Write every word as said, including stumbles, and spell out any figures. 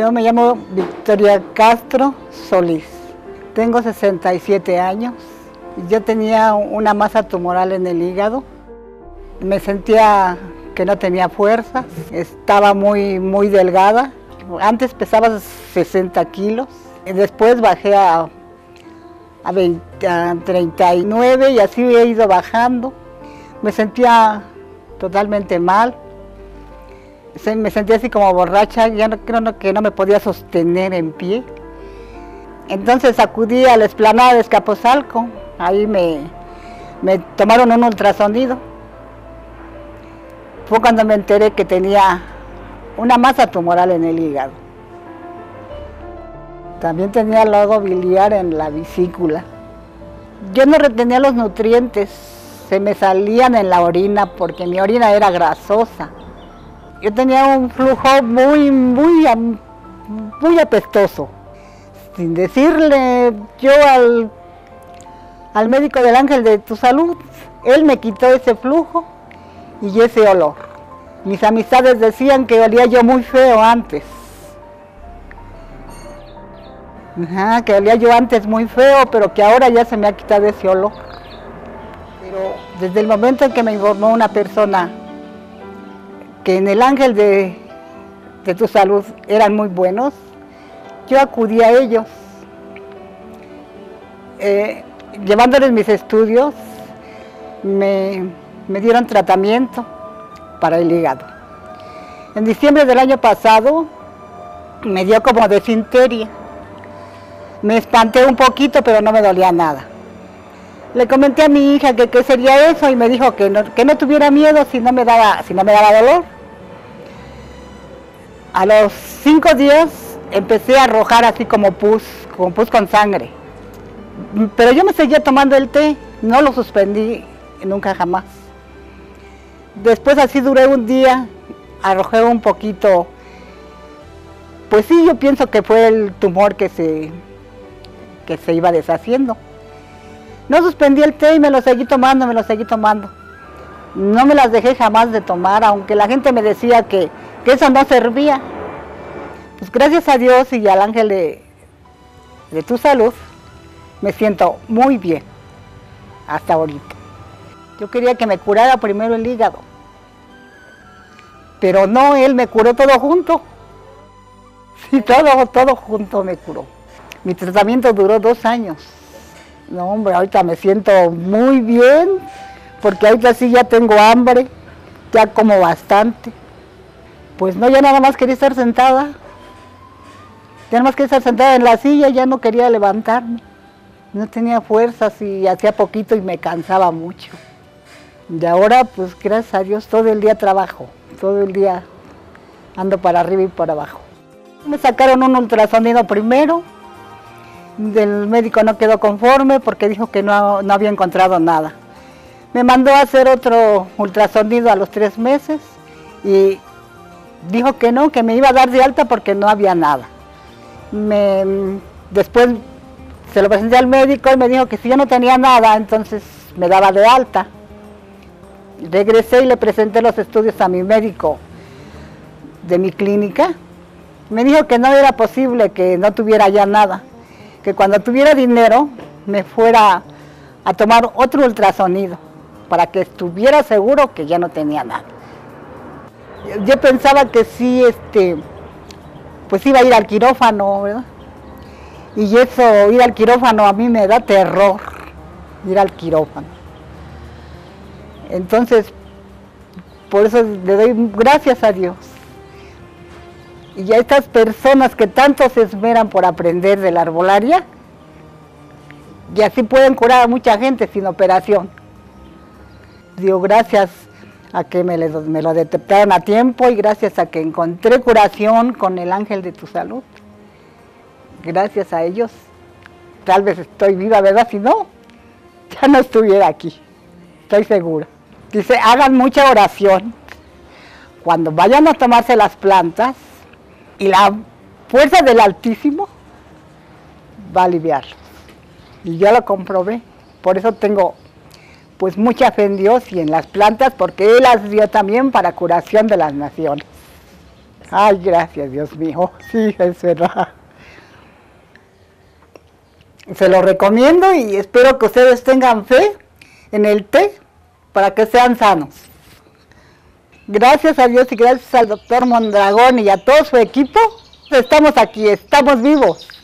Yo me llamo Victoria Castro Solís. Tengo sesenta y siete años. Yo tenía una masa tumoral en el hígado. Me sentía que no tenía fuerzas. Estaba muy, muy delgada. Antes pesaba sesenta kilos. Después bajé a, a, veinte, a treinta y nueve y así he ido bajando. Me sentía totalmente mal. Me sentía así como borracha, ya no, creo que no me podía sostener en pie. Entonces acudí a la explanada de Azcapotzalco, ahí me, me tomaron un ultrasonido. Fue cuando me enteré que tenía una masa tumoral en el hígado. También tenía lodo biliar en la vesícula. Yo no retenía los nutrientes, se me salían en la orina porque mi orina era grasosa. Yo tenía un flujo muy, muy, muy apestoso. Sin decirle yo al, al médico del Ángel de tu Salud, él me quitó ese flujo y ese olor. Mis amistades decían que olía yo muy feo antes. Ajá, que olía yo antes muy feo, pero que ahora ya se me ha quitado ese olor. Pero desde el momento en que me informó una persona que en el Ángel de, de tu Salud eran muy buenos, yo acudí a ellos, eh, llevándoles mis estudios, me, me dieron tratamiento para el hígado. En diciembre del año pasado me dio como desinteria, me espanté un poquito pero no me dolía nada. Le comenté a mi hija que qué sería eso y me dijo que no, que no tuviera miedo si no me daba, si no me daba dolor. A los cinco días empecé a arrojar así como pus, como pus con sangre. Pero yo me seguía tomando el té, no lo suspendí nunca jamás. Después así duré un día, arrojé un poquito. Pues sí, yo pienso que fue el tumor que se, que se iba deshaciendo. No suspendí el té y me lo seguí tomando, me lo seguí tomando. No me las dejé jamás de tomar, aunque la gente me decía que, que eso no servía. Pues gracias a Dios y al Ángel de, de tu Salud, me siento muy bien hasta ahorita. Yo quería que me curara primero el hígado, pero no, él me curó todo junto. Sí, todo, todo junto me curó. Mi tratamiento duró dos años. No, hombre, ahorita me siento muy bien, porque ahorita sí ya tengo hambre, ya como bastante. Pues no, ya nada más quería estar sentada. Ya nada más quería estar sentada en la silla, ya no quería levantarme. No tenía fuerzas y hacía poquito y me cansaba mucho. Y ahora, pues gracias a Dios, todo el día trabajo, todo el día ando para arriba y para abajo. Me sacaron un ultrasonido primero. El médico no quedó conforme porque dijo que no, no había encontrado nada. Me mandó a hacer otro ultrasonido a los tres meses y dijo que no, que me iba a dar de alta porque no había nada. Me, después se lo presenté al médico y me dijo que si yo no tenía nada, entonces me daba de alta. Regresé y le presenté los estudios a mi médico de mi clínica. Me dijo que no era posible, que no tuviera ya nada, que cuando tuviera dinero me fuera a tomar otro ultrasonido para que estuviera seguro que ya no tenía nada. Yo pensaba que sí, este, pues iba a ir al quirófano, ¿verdad? Y eso, ir al quirófano a mí me da terror, ir al quirófano. Entonces, por eso le doy gracias a Dios. Y a estas personas que tanto se esmeran por aprender de la herbolaria, y así pueden curar a mucha gente sin operación. Digo, gracias a que me, les, me lo detectaron a tiempo y gracias a que encontré curación con el Ángel de tu Salud. Gracias a ellos, tal vez estoy viva, ¿verdad? Si no, ya no estuviera aquí, estoy segura. Dice, hagan mucha oración. Cuando vayan a tomarse las plantas, y la fuerza del Altísimo va a aliviarlos. Y yo lo comprobé, por eso tengo pues mucha fe en Dios y en las plantas, porque Él las dio también para curación de las naciones. Ay, gracias, Dios mío. Sí, es verdad. Se lo recomiendo y espero que ustedes tengan fe en el té para que sean sanos. Gracias a Dios y gracias al doctor Mondragón y a todo su equipo, estamos aquí, estamos vivos.